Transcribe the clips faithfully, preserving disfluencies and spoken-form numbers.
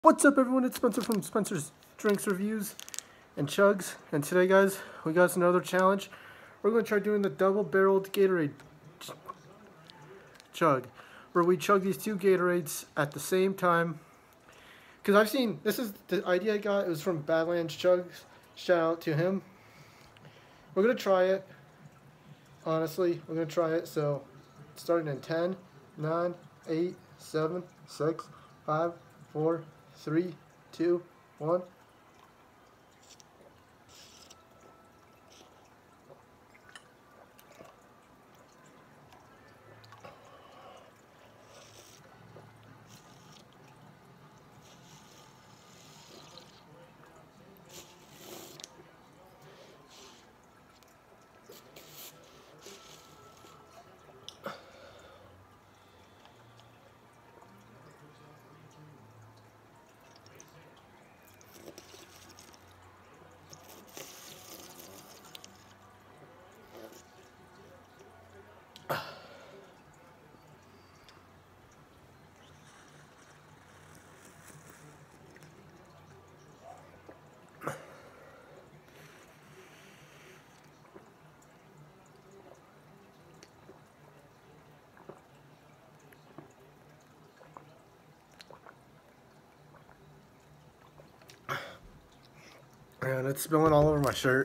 What's up, everyone? It's Spencer from Spencer's Drinks Reviews and Chugs, and today, guys, we got another challenge. We're going to try doing the double-barreled Gatorade chug, where we chug these two Gatorades at the same time. Because I've seen, this is the idea I got, it was from Badlands Chugs. Shout out to him. We're going to try it. Honestly, we're going to try it. So, starting in ten, nine, eight, seven, six, five, four, three, two, one. And it's spilling all over my shirt.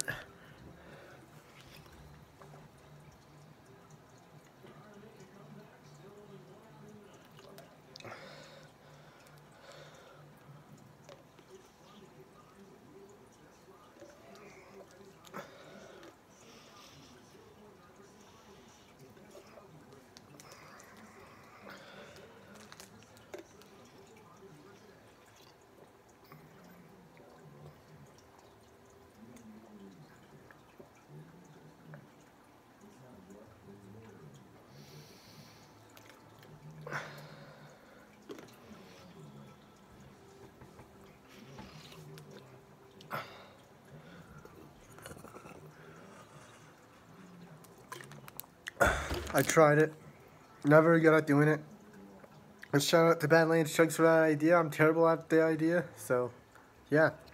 I tried it. Never good at doing it. Let's shout out to Badlands Chugs for that idea. I'm terrible at the idea. So, yeah.